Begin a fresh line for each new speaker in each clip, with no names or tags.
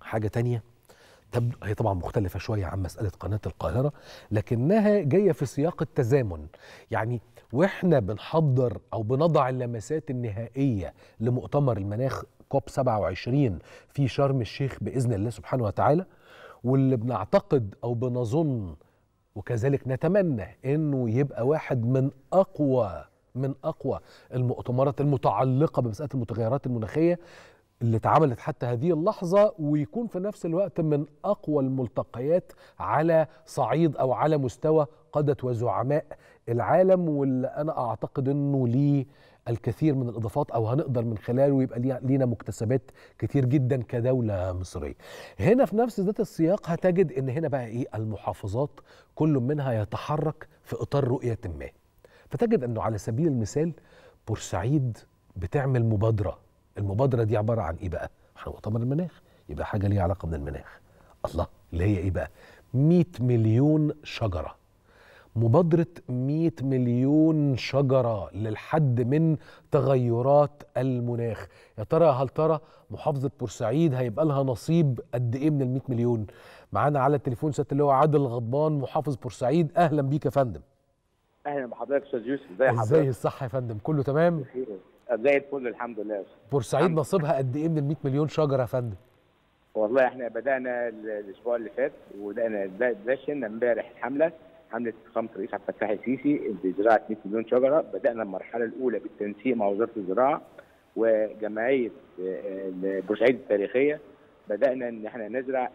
حاجة تانية تبدو هي طبعا مختلفة شوية عن مسألة قناة القاهرة، لكنها جاية في سياق التزامن. يعني واحنا بنحضر أو بنضع اللمسات النهائية لمؤتمر المناخ كوب 27 في شرم الشيخ بإذن الله سبحانه وتعالى، واللي بنعتقد أو بنظن وكذلك نتمنى انه يبقى واحد من اقوى المؤتمرات المتعلقه بمساله المتغيرات المناخيه اللي اتعملت حتى هذه اللحظه، ويكون في نفس الوقت من اقوى الملتقيات على صعيد او على مستوى قاده وزعماء العالم، واللي انا اعتقد انه ليه الكثير من الاضافات او هنقدر من خلاله يبقى لينا مكتسبات كتير جدا كدوله مصريه. هنا في نفس ذات السياق هتجد ان هنا بقى ايه المحافظات كل منها يتحرك في اطار رؤيه ما، فتجد انه على سبيل المثال بورسعيد بتعمل مبادره. المبادره دي عباره عن ايه بقى؟ احنا مؤتمر المناخ يبقى حاجه ليها علاقه بالمناخ، الله، اللي هي ايه بقى؟ 100 مليون شجره. مبادرة 100 مليون شجرة للحد من تغيرات المناخ. يا ترى هل ترى محافظة بورسعيد هيبقى لها نصيب قد ايه من ال 100 مليون؟ معانا على التليفون سيادة اللواء عادل غضبان محافظ بورسعيد. اهلا بيك يا فندم.
اهلا بحضرتك استاذ يوسف، ازي
ازاي
حضرتك؟
الصحة يا فندم؟ كله تمام؟
بخير زي الفل الحمد لله.
بورسعيد نصيبها قد ايه من ال 100 مليون شجرة يا فندم؟
والله احنا بدانا الاسبوع اللي فات ودشنا امبارح حمله فخامه الرئيس عبد الفتاح السيسي بزراعه 100 مليون شجره. بدانا المرحله الاولى بالتنسيق مع وزاره الزراعه وجمعيه بورسعيد التاريخيه. بدانا ان احنا نزرع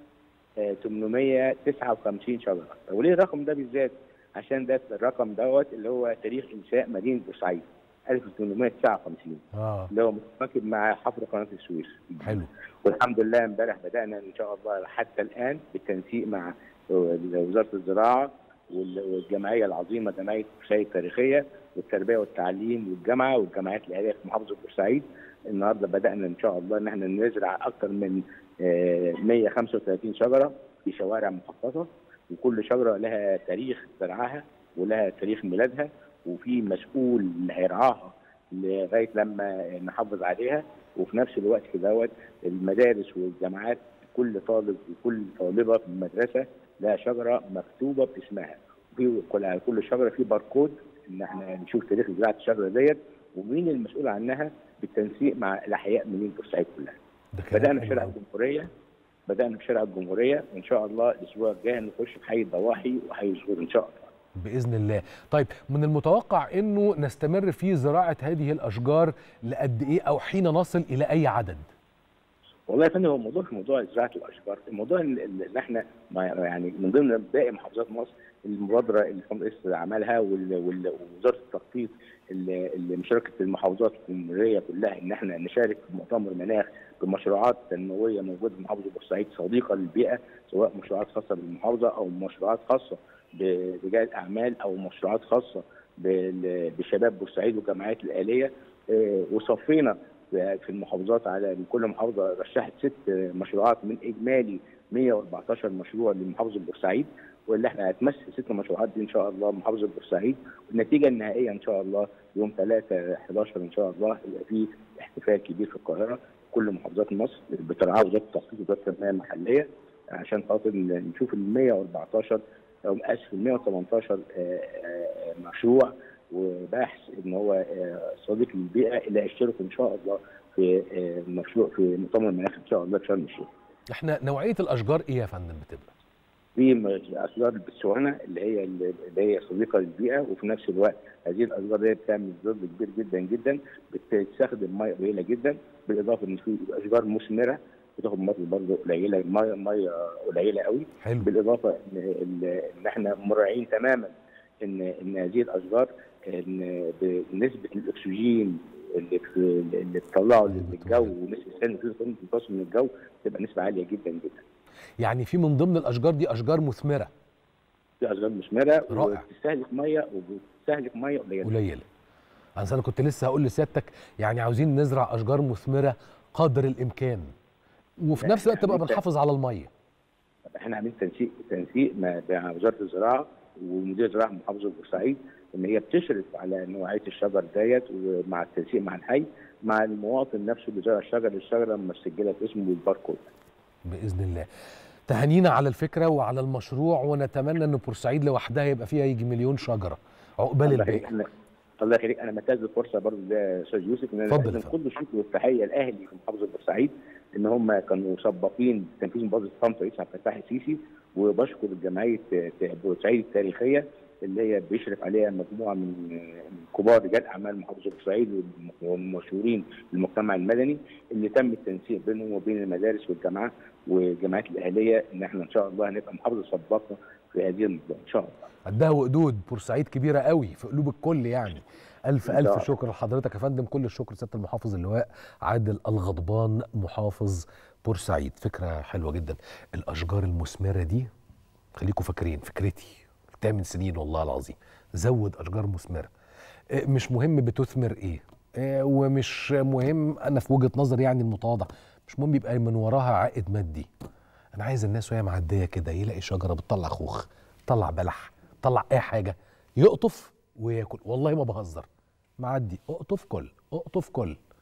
1859 شجره. وليه الرقم ده بالذات؟ عشان ده الرقم دوت اللي هو تاريخ انشاء مدينه بورسعيد 1859 اللي هو متواكب مع حفر قناه السويس.
حلو.
والحمد لله امبارح بدانا ان شاء الله حتى الان بالتنسيق مع وزاره الزراعه والجمعيه العظيمه جمعيه بورسعيد التاريخيه والتربيه والتعليم والجامعه والجامعات الاهليه في محافظه بورسعيد. النهارده بدانا ان شاء الله ان احنا نزرع اكثر من 135 شجره في شوارع محافظه، وكل شجره لها تاريخ زرعها ولها تاريخ ميلادها، وفي مسؤول اللي هيرعاها لغايه لما نحافظ عليها. وفي نفس الوقت كده المدارس والجامعات كل طالب وكل طالبه في المدرسه لها شجره مكتوبه باسمها، وفي كل شجره في باركود ان احنا نشوف تاريخ زراعه الشجره ديت ومين المسؤول عنها بالتنسيق مع الاحياء مدينه بورسعيد كلها. بدانا في شارع الجمهوريه وان شاء الله الاسبوع الجاي نخش في حي الضواحي وحي الزهور ان شاء الله
بإذن الله. طيب من المتوقع أنه نستمر في زراعة هذه الأشجار لقد إيه أو حين نصل إلى أي عدد؟
والله يا فندم هو الموضوع في موضوع زراعة الأشجار، الموضوع اللي احنا يعني من ضمن باقي محافظات مصر المبادرة اللي الرئيس عملها ووزارة التخطيط اللي مشاركة المحافظات الجمهورية كلها إن احنا نشارك في مؤتمر المناخ بمشروعات تنموية موجودة في محافظة بورسعيد صديقة للبيئة، سواء مشروعات خاصة بالمحافظة أو مشروعات خاصة برجال أعمال أو مشروعات خاصة بشباب بورسعيد والجمعيات الآلية. وصفينا في المحافظات على كل محافظه رشحت 6 مشروعات من اجمالي 114 مشروع لمحافظه بورسعيد، واللي احنا هتمثل 6 مشروعات دي ان شاء الله محافظه بورسعيد. والنتيجه النهائيه ان شاء الله يوم 3/11 ان شاء الله يبقى في احتفال كبير في القاهره كل محافظات مصر بترعاه وزاره التخطيط ووزاره التنميه المحليه عشان خاطر نشوف ال 114 او اسف ال 118 مشروع وبحث ان هو صديق للبيئه اللي هيشتركوا ان شاء الله في مشروع في مؤتمر المناخ ان شاء الله في شرم الشيخ.
احنا نوعيه الاشجار ايه يا فندم بتبقى؟
في اشجار البتسوانه اللي هي صديقه للبيئه، وفي نفس الوقت هذه الاشجار دي بتعمل ظل كبير جدا جدا، بتستخدم ميه قليله جدا، بالاضافه ان في اشجار مثمره بتاخد ميه برضه قليله، ميه قليله قوي.
حلو.
بالاضافه ان احنا مراعين تماما ان هذه الاشجار نسبه الاكسجين اللي بتطلعه للجو ونسبه ثاني اكسيد الكربون من الجو تبقى نسبه عاليه جدا جدا.
يعني في من ضمن الاشجار دي اشجار مثمره.
في اشجار مثمره
رائع.
وبتستهلك ميه قليله.
انا كنت لسه هقول لسيادتك يعني عاوزين نزرع اشجار مثمره قدر الامكان وفي نفس الوقت تبقى بنحافظ على الميه.
احنا عاملين تنسيق مع وزاره الزراعه ومدير زراعه محافظه بورسعيد ان هي بتشرف على نوعيه الشجر ديت، ومع التنسيق مع الحي مع المواطن نفسه اللي زرع الشجره مسجله باسمه بالباركود.
باذن الله. تهانينا على الفكره وعلى المشروع، ونتمنى ان بورسعيد لوحدها يبقى فيها يجي مليون شجره عقبال الباقي.
الله يخليك. انا بنتهز الفرصه برضه ده استاذ يوسف ان انا لازم كل الشكر والتحيه الاهلي في محافظه بورسعيد ان هم كانوا سباقين تنفيذ مبادره فخامه الرئيس عبد الفتاح السيسي، وبشكر جمعيه بورسعيد التاريخيه اللي هي بيشرف عليها مجموعه من كبار رجال اعمال محافظه بورسعيد والمشهورين بالمجتمع المدني اللي تم التنسيق بينهم وبين المدارس والجامعات والجامعات الاهليه ان احنا ان شاء الله هنبقى محافظه سباقه في هذه المبادره ان شاء الله.
قدها وقدود، بورسعيد كبيره قوي في قلوب الكل يعني. الف شكر لحضرتك يا فندم. كل الشكر سياده المحافظ اللواء عادل الغضبان محافظ بورسعيد. فكره حلوه جدا. الاشجار المثمره دي خليكم فاكرين فكرتي 8 سنين والله العظيم، زود اشجار مثمره. مش مهم بتثمر ايه، ومش مهم، انا في وجهه نظري يعني المتواضع مش مهم يبقى من وراها عائد مادي. انا عايز الناس وهي معديه كده يلاقي شجره بتطلع خوخ، تطلع بلح، تطلع اي حاجه، يقطف وياكل. والله ما بهزر، معدي اقطف كل اقطف كل.